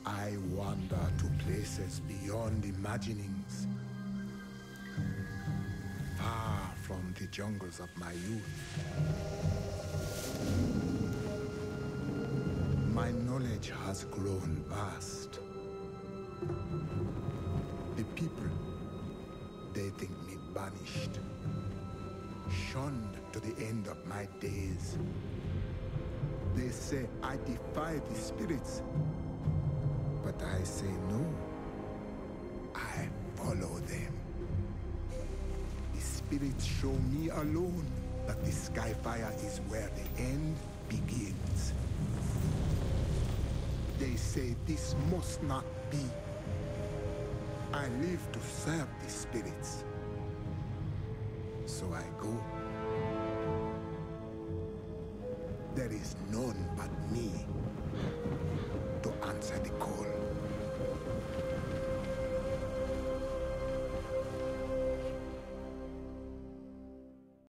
I wander to places beyond imaginings, far from the jungles of my youth. My knowledge has grown vast. The people, they think me banished, shunned to the end of my days. They say I defy the spirits, but I say no. I follow them. The spirits show me alone that the Skyfire is where the end begins. They say this must not be. I live to serve the spirits. So I go. There is none but me to answer the call.